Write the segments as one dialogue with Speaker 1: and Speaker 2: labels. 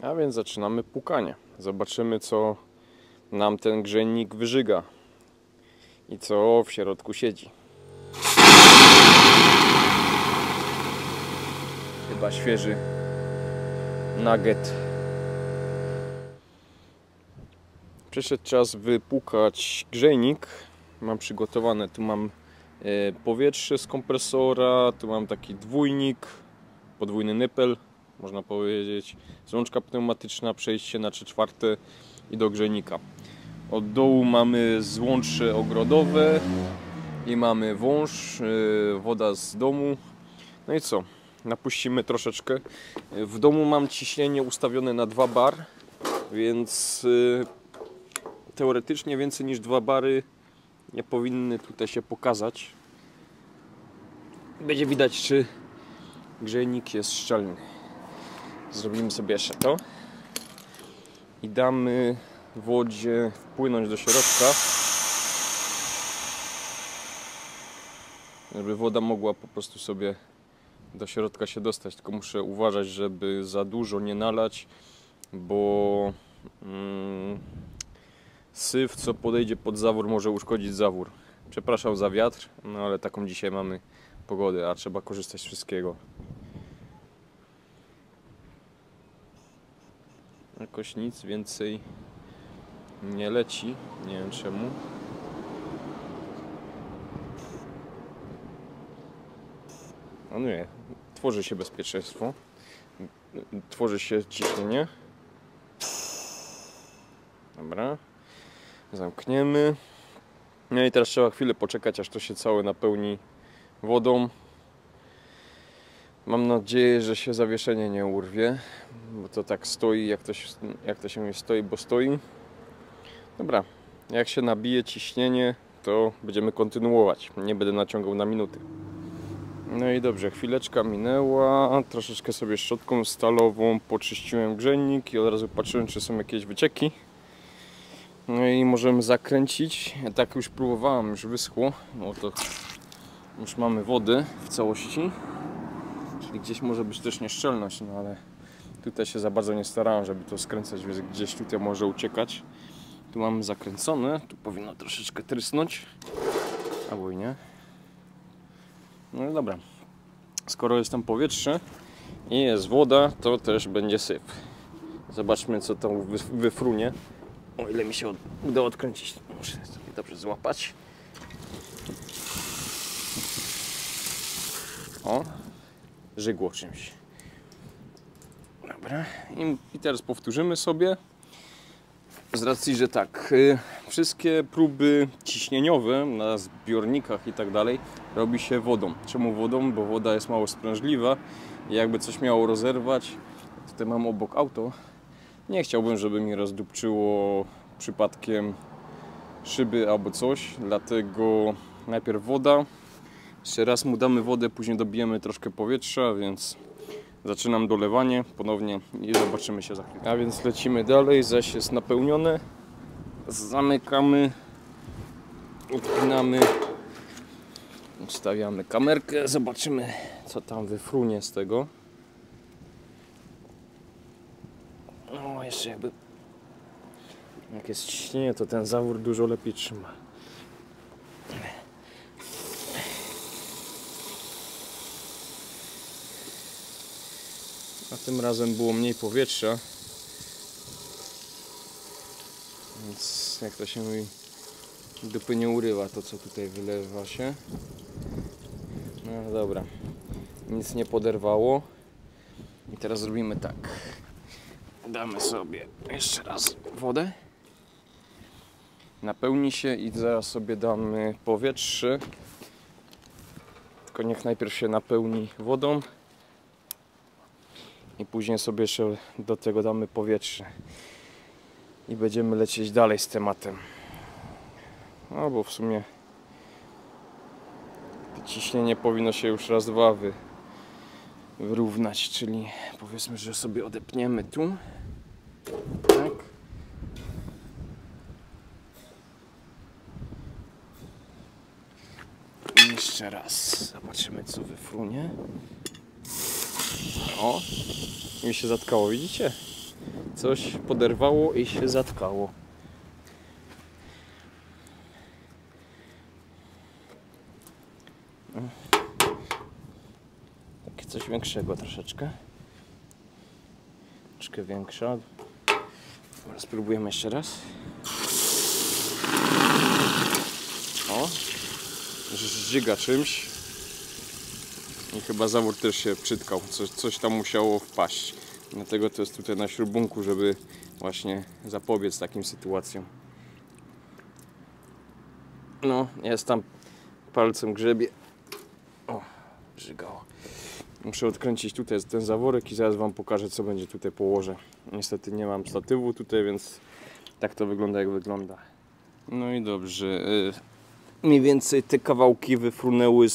Speaker 1: A więc zaczynamy pukanie. Zobaczymy, co nam ten grzejnik wyżyga i co w środku siedzi. Chyba świeży nugget. Przyszedł czas wypukać grzejnik. Mam przygotowane, tu mam powietrze z kompresora, tu mam taki dwójnik, podwójny nypel, można powiedzieć, złączka pneumatyczna, przejście na 3/4 i do grzejnika. Od dołu mamy złącze ogrodowe i mamy wąż, woda z domu. No i co? Napuścimy troszeczkę. W domu mam ciśnienie ustawione na 2 bar, więc teoretycznie więcej niż 2 bary nie powinny tutaj się pokazać. Będzie widać, czy grzejnik jest szczelny. Zrobimy sobie jeszcze to i damy wodzie wpłynąć do środka, żeby woda mogła po prostu sobie do środka się dostać. Tylko muszę uważać, żeby za dużo nie nalać, bo syf, co podejdzie pod zawór, może uszkodzić zawór. Przepraszam za wiatr, no ale taką dzisiaj mamy pogodę, a trzeba korzystać z wszystkiego. Jakoś nic więcej nie leci, nie wiem czemu. No nie, tworzy się bezpieczeństwo, tworzy się ciśnienie. Dobra, zamkniemy. No i teraz trzeba chwilę poczekać, aż to się całe napełni wodą. Mam nadzieję, że się zawieszenie nie urwie, bo to tak stoi, jak to się nie stoi, bo stoi. Dobra, jak się nabije ciśnienie, to będziemy kontynuować. Nie będę naciągał na minuty. No i dobrze, chwileczka minęła. Troszeczkę sobie szczotką stalową poczyściłem grzejnik i od razu patrzyłem, czy są jakieś wycieki. No i możemy zakręcić. Ja tak już próbowałem, już wyschło. No to już mamy wodę w całości. Czyli gdzieś może być też nieszczelność, no ale tutaj się za bardzo nie starałem, żeby to skręcać, więc gdzieś tutaj może uciekać. Tu mamy zakręcone, tu powinno troszeczkę trysnąć, albo i nie. No i dobra, skoro jest tam powietrze i jest woda, to też będzie syf. Zobaczmy, co tam wyfrunie. O ile mi się uda odkręcić, muszę sobie dobrze złapać. O, żygło czymś. Dobra, i teraz powtórzymy sobie. Z racji, że tak, wszystkie próby ciśnieniowe na zbiornikach i tak dalej robi się wodą. Czemu wodą? Bo woda jest mało sprężliwa i jakby coś miało rozerwać, tutaj mam obok auto, nie chciałbym, żeby mi rozdupczyło przypadkiem szyby albo coś, dlatego najpierw woda, jeszcze raz mu damy wodę, później dobijemy troszkę powietrza, więc zaczynam dolewanie ponownie i zobaczymy się za chwilę. A więc lecimy dalej, zaś jest napełnione. Zamykamy, odpinamy, ustawiamy kamerkę, zobaczymy, co tam wyfrunie z tego. No jeszcze jakby jak jest ciśnienie, to ten zawór dużo lepiej trzyma. A tym razem było mniej powietrza, więc jak to się mówi, dupy nie urywa to, co tutaj wylewa się. No dobra, nic nie poderwało. I teraz zrobimy tak. Damy sobie jeszcze raz wodę. Napełni się i zaraz sobie damy powietrze. Tylko niech najpierw się napełni wodą. I później sobie jeszcze do tego damy powietrze. I będziemy lecieć dalej z tematem. No bo w sumie ciśnienie powinno się już raz, dwa wyrównać. Czyli powiedzmy, że sobie odepniemy tu. Tak. I jeszcze raz. Zobaczymy, co wyfrunie. O, mi się zatkało, widzicie? Coś poderwało i się zatkało. Takie coś większego troszeczkę. Troszkę większa. Spróbujemy jeszcze raz. O! Zżyga czymś. I chyba zawór też się przytkał. Coś tam musiało wpaść. Dlatego to jest tutaj na śrubunku, żeby właśnie zapobiec takim sytuacjom. No, jest tam palcem grzebie. O, żygało. Muszę odkręcić tutaj ten zaworek i zaraz wam pokażę, co będzie tutaj położę. Niestety nie mam statywu tutaj, więc tak to wygląda, jak wygląda. No i dobrze. Mniej więcej te kawałki wyfrunęły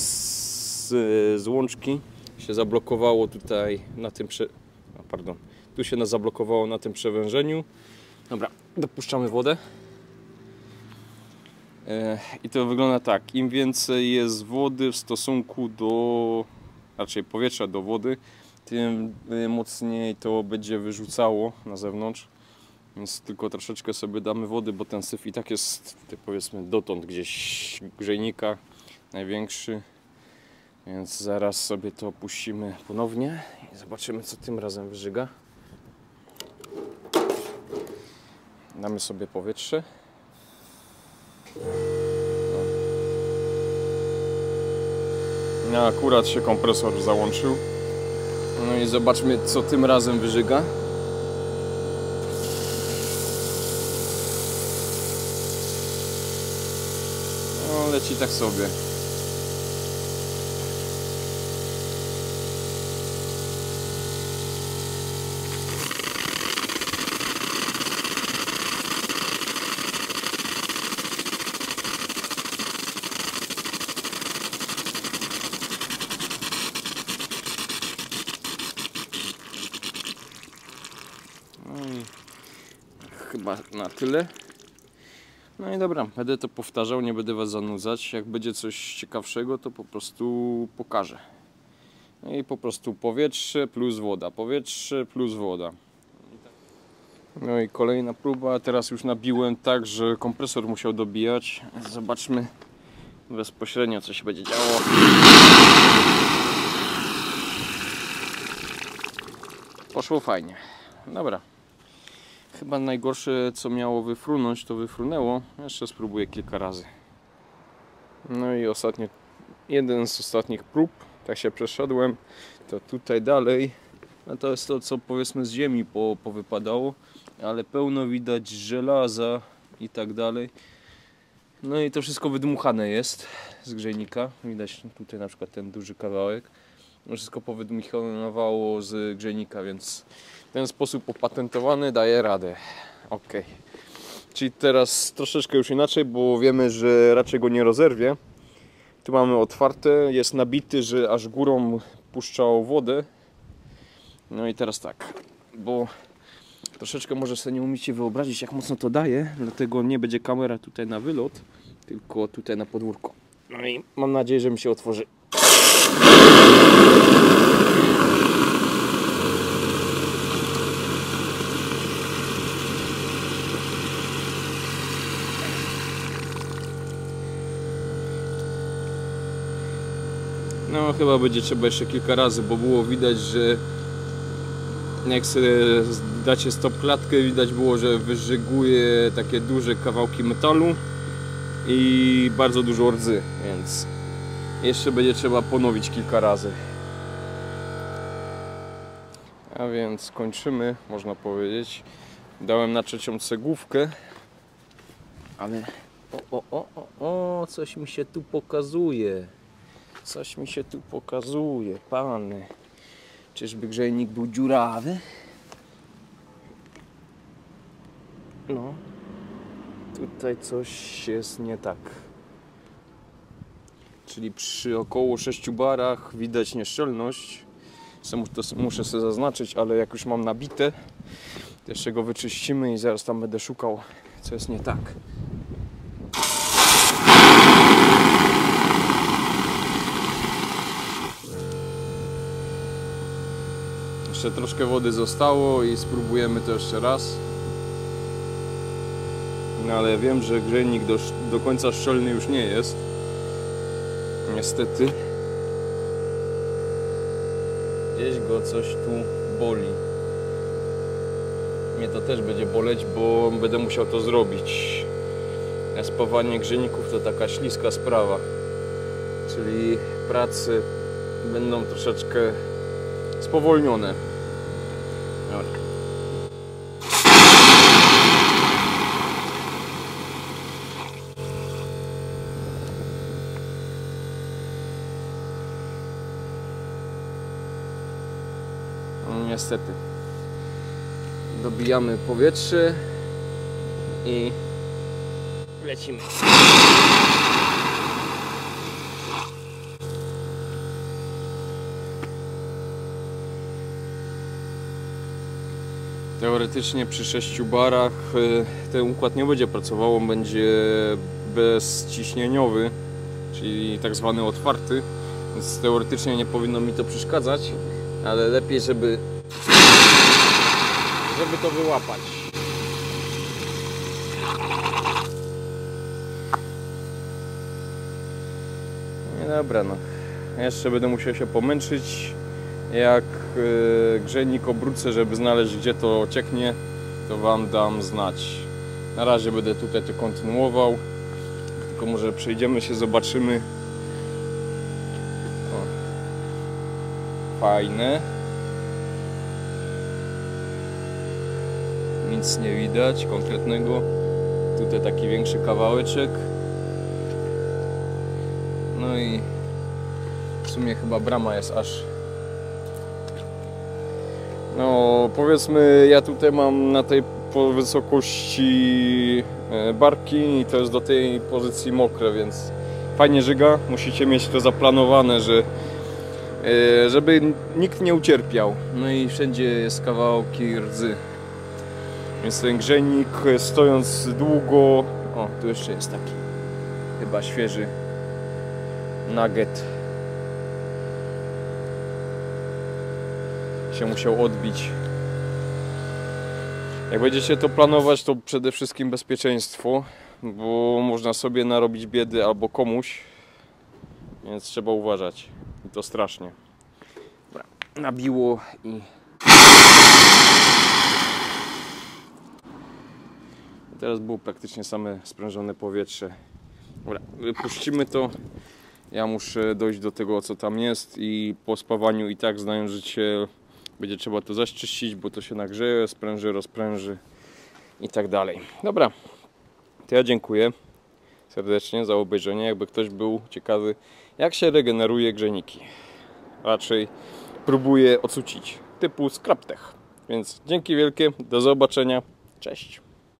Speaker 1: z łączki. Się zablokowało tutaj na tym tu się zablokowało na tym przewężeniu. Dobra, dopuszczamy wodę. I to wygląda tak. Im więcej jest wody w stosunku do, raczej powietrza do wody, tym mocniej to będzie wyrzucało na zewnątrz. Więc tylko troszeczkę sobie damy wody, bo ten syf i tak jest, powiedzmy, dotąd gdzieś grzejnika największy. Więc zaraz sobie to opuścimy ponownie i zobaczymy, co tym razem wyżyga. Damy sobie powietrze. No, akurat się kompresor załączył. No i zobaczmy, co tym razem wyżyga. No, leci tak sobie. Chyba na tyle. No i dobra, będę to powtarzał, nie będę was zanudzać. Jak będzie coś ciekawszego, to po prostu pokażę. No i po prostu powietrze plus woda, powietrze plus woda. No i kolejna próba. Teraz już nabiłem tak, że kompresor musiał dobijać. Zobaczmy bezpośrednio, co się będzie działo. Poszło fajnie. Dobra. Chyba najgorsze, co miało wyfrunąć, to wyfrunęło. Jeszcze spróbuję kilka razy. No i jeden z ostatnich prób. Tak się przeszedłem. To tutaj dalej. No to jest to, co powiedzmy z ziemi powypadało. Ale pełno widać żelaza i tak dalej. No i to wszystko wydmuchane jest z grzejnika. Widać tutaj na przykład ten duży kawałek. Wszystko powydmuchowało z grzejnika, więc ten sposób opatentowany daje radę. Ok. Czyli teraz troszeczkę już inaczej, bo wiemy, że raczej go nie rozerwie. Tu mamy otwarte, jest nabity, że aż górą puszczał wodę. No i teraz tak, bo troszeczkę może sobie nie umiecie wyobrazić, jak mocno to daje, dlatego nie będzie kamera tutaj na wylot, tylko tutaj na podwórko. No i mam nadzieję, że mi się otworzy. No chyba będzie trzeba jeszcze kilka razy, bo było widać, że jak sobie dacie stop klatkę, widać było, że wyżyguje takie duże kawałki metalu i bardzo dużo rdzy, więc jeszcze będzie trzeba ponowić kilka razy. A więc kończymy, można powiedzieć. Dałem na trzecią cegłówkę, ale coś mi się tu pokazuje. Coś mi się tu pokazuje, pany. Czyżby grzejnik był dziurawy? No. Tutaj coś jest nie tak. Czyli przy około 6 barach widać nieszczelność. To muszę sobie zaznaczyć, ale jak już mam nabite, to jeszcze go wyczyścimy i zaraz tam będę szukał, co jest nie tak. Jeszcze troszkę wody zostało i spróbujemy to jeszcze raz. No ale wiem, że grzejnik do końca szczelny już nie jest. Niestety. Gdzieś go coś tu boli. Mnie to też będzie boleć, bo będę musiał to zrobić. Spawanie grzejników to taka śliska sprawa. Czyli prace będą troszeczkę spowolnione. Dobra. No, niestety. Dobijamy powietrze i lecimy. Teoretycznie przy 6 barach ten układ nie będzie pracował, on będzie bezciśnieniowy, czyli tak zwany otwarty, więc teoretycznie nie powinno mi to przeszkadzać, ale lepiej, żeby to wyłapać. Nie, dobra, no. Jeszcze będę musiał się pomęczyć. Jak grzejnik obrócę, żeby znaleźć, gdzie to cieknie, to Wam dam znać. Na razie będę tutaj to kontynuował. Tylko może przejdziemy się, zobaczymy. O. Fajne. Nic nie widać konkretnego. Tutaj taki większy kawałeczek. No i w sumie chyba brama jest aż... No powiedzmy, ja tutaj mam na tej wysokości barki i to jest do tej pozycji mokre, więc fajnie żyga. Musicie mieć to zaplanowane, żeby nikt nie ucierpiał. No i wszędzie jest kawałki rdzy. Więc ten grzejnik, stojąc długo... O, tu jeszcze jest taki chyba świeży nugget. Się musiał odbić. Jak będziecie to planować, to przede wszystkim bezpieczeństwo, bo można sobie narobić biedy albo komuś, więc trzeba uważać. I to strasznie. Dobra, nabiło i teraz było praktycznie same sprężone powietrze. Dobra, wypuścimy to. Ja muszę dojść do tego, co tam jest, i po spawaniu i tak, znając życie, będzie trzeba to zaczyścić, bo to się nagrzeje, spręży, rozpręży i tak dalej. Dobra, to ja dziękuję serdecznie za obejrzenie. Jakby ktoś był ciekawy, jak się regeneruje grzejniki, raczej próbuję ocucić, typu ScrapTech. Więc dzięki wielkie, do zobaczenia, cześć.